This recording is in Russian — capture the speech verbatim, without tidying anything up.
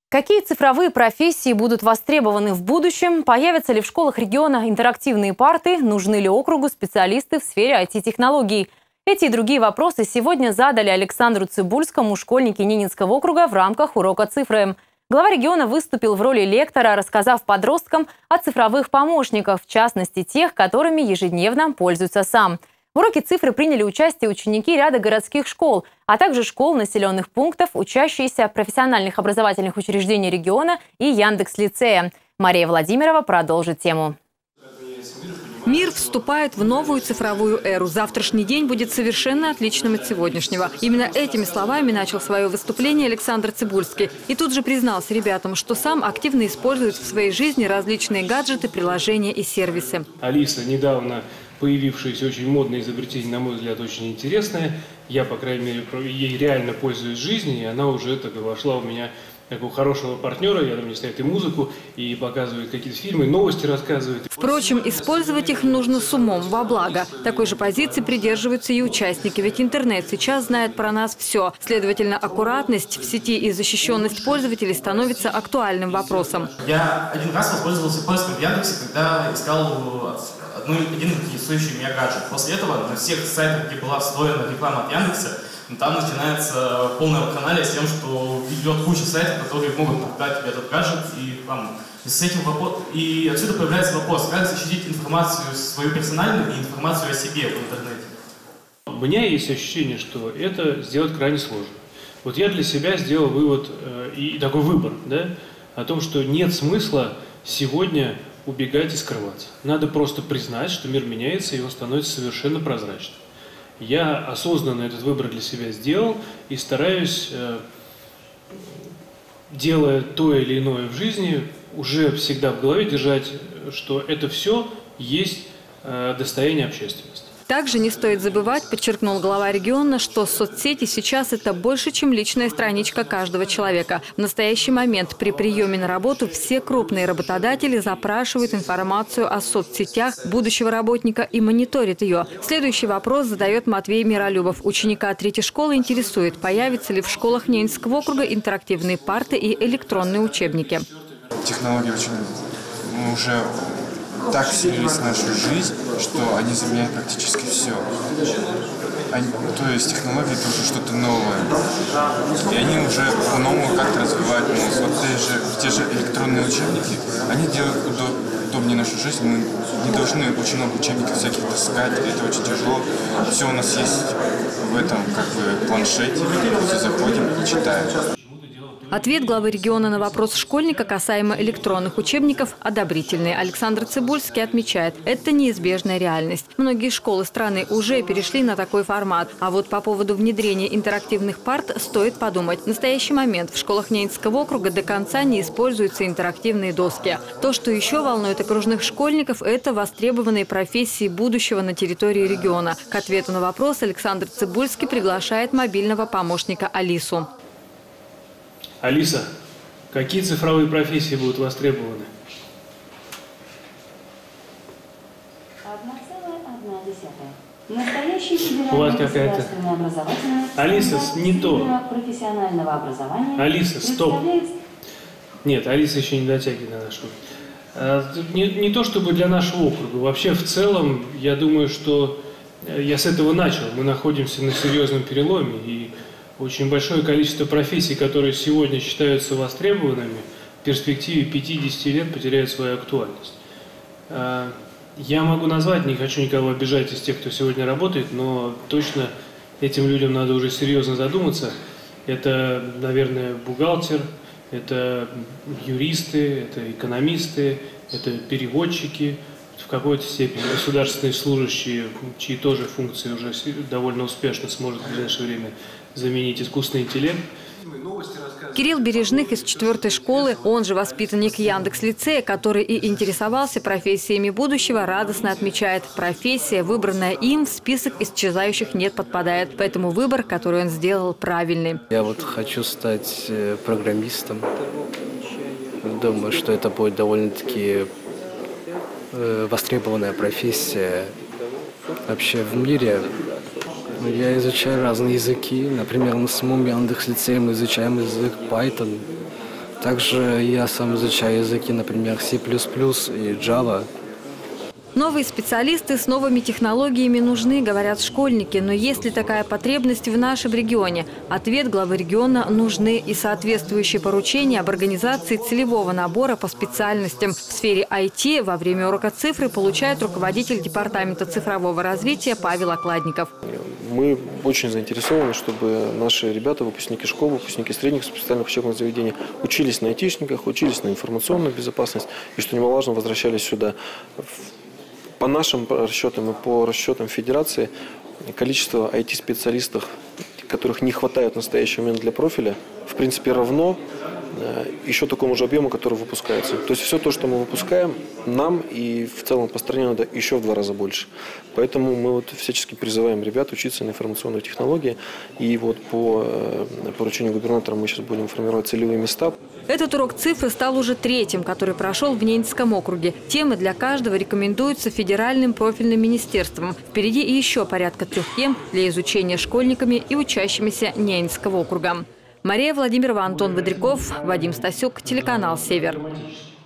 Какие цифровые профессии будут востребованы в будущем? Появятся ли в школах региона интерактивные парты? Нужны ли округу специалисты в сфере ай ти-технологий? Эти и другие вопросы сегодня задали Александру Цибульскому школьники Ненецкого округа в рамках урока цифры. Глава региона выступил в роли лектора, рассказав подросткам о цифровых помощниках, в частности тех, которыми ежедневно пользуется сам. В уроке цифры приняли участие ученики ряда городских школ, а также школ населенных пунктов, учащиеся профессиональных образовательных учреждений региона и Яндекс.Лицея. Мария Владимирова продолжит тему. Мир вступает в новую цифровую эру. Завтрашний день будет совершенно отличным от сегодняшнего. Именно этими словами начал свое выступление Александр Цибульский. И тут же признался ребятам, что сам активно использует в своей жизни различные гаджеты, приложения и сервисы. Алиса недавно появившееся очень модное изобретение, на мой взгляд, очень интересное. Я, по крайней мере, ей реально пользуюсь в жизни, и она уже так вошла у меня как у хорошего партнера. Я там не ставит и музыку, и показывает какие-то фильмы, новости рассказывает. Впрочем, использовать их нужно с умом, во благо. Такой же позиции придерживаются и участники, ведь интернет сейчас знает про нас все. Следовательно, аккуратность в сети и защищенность пользователей становится актуальным вопросом. Я один раз воспользовался поиском в Яндексе, когда искал одну, один интересующий меня гаджет. После этого на всех сайтах, где была встроена реклама от Яндекса, там начинается полное вакханалия с тем, что идет куча сайтов, которые могут продать тебе этот гаджет. И, там, с этим вопрос... и отсюда появляется вопрос, как защитить информацию свою персональную и информацию о себе в интернете. У меня есть ощущение, что это сделать крайне сложно. Вот я для себя сделал вывод э, и такой выбор, да, о том, что нет смысла сегодня убегать и скрываться. Надо просто признать, что мир меняется, и он становится совершенно прозрачным. Я осознанно этот выбор для себя сделал и стараюсь, э, делая то или иное в жизни, уже всегда в голове держать, что это все есть э, достояние общественности. Также не стоит забывать, подчеркнул глава региона, что соцсети сейчас это больше, чем личная страничка каждого человека. В настоящий момент при приеме на работу все крупные работодатели запрашивают информацию о соцсетях будущего работника и мониторят ее. Следующий вопрос задает Матвей Миролюбов. Ученика третьей школы интересует, появятся ли в школах Ненецкого округа интерактивные парты и электронные учебники. Технологии очень ну, уже так вселились в нашу жизнь, что они заменяют практически все. Они, то есть технологии это уже что-то новое. И они уже по-новому как-то развивают мозг. Вот те же, те же электронные учебники, они делают удобнее нашу жизнь. Мы не должны очень много учебников всяких таскать, это очень тяжело. Все у нас есть в этом как бы планшете, все заходим и читаем. Ответ главы региона на вопрос школьника касаемо электронных учебников одобрительный. Александр Цибульский отмечает, это неизбежная реальность. Многие школы страны уже перешли на такой формат. А вот по поводу внедрения интерактивных парт стоит подумать. В настоящий момент в школах Ненецкого округа до конца не используются интерактивные доски. То, что еще волнует окружных школьников, это востребованные профессии будущего на территории региона. К ответу на вопрос Александр Цибульский приглашает мобильного помощника Алису. Алиса, какие цифровые профессии будут востребованы? Настоящий У вас какая-то... Алиса, не то. Профессионального образования. Алиса, стоп. Нет, Алиса еще не дотягивает на нашу. Не, не то чтобы для нашего округа. Вообще, в целом, я думаю, что я с этого начал. Мы находимся на серьезном переломе. И очень большое количество профессий, которые сегодня считаются востребованными, в перспективе пятидесяти лет потеряют свою актуальность. Я могу назвать, не хочу никого обижать из тех, кто сегодня работает, но точно этим людям надо уже серьезно задуматься. Это, наверное, бухгалтер, это юристы, это экономисты, это переводчики, в какой-то степени государственные служащие, чьи тоже функции уже довольно успешно сможет в ближайшее время заменить искусственный интеллект. Кирилл Бережных из четвертой школы, он же воспитанник Яндекс.Лицея, который и интересовался профессиями будущего, радостно отмечает, профессия, выбранная им, в список исчезающих не подпадает. Поэтому выбор, который он сделал, правильный. Я вот хочу стать программистом. Думаю, что это будет довольно-таки востребованная профессия вообще в мире. Я изучаю разные языки. Например, на самом Яндекс.Лицее мы изучаем язык Python. Также я сам изучаю языки, например, си плюс плюс и джава. Новые специалисты с новыми технологиями нужны, говорят школьники. Но есть ли такая потребность в нашем регионе? Ответ главы региона – нужны и соответствующие поручения об организации целевого набора по специальностям. В сфере ай ти во время урока цифры получает руководитель департамента цифрового развития Павел Окладников. Мы очень заинтересованы, чтобы наши ребята, выпускники школ, выпускники средних специальных учебных заведений учились на айтишниках, учились на информационную безопасность и, что немаловажно, возвращались сюда. По нашим расчетам и по расчетам Федерации количество ай ти-специалистов, которых не хватает в настоящий момент для профиля, в принципе равно еще такому же объему, который выпускается. То есть все то, что мы выпускаем, нам и в целом по стране надо еще в два раза больше. Поэтому мы вот всячески призываем ребят учиться на информационной технологии. И вот по поручению губернатора мы сейчас будем формировать целевые места. Этот урок цифры стал уже третьим, который прошел в Ненецком округе. Темы для каждого рекомендуются федеральным профильным министерством. Впереди еще порядка трех тем для изучения школьниками и учащимися Ненецкого округа. Мария Владимирова, Антон Бодряков, Вадим Стасюк, телеканал «Север».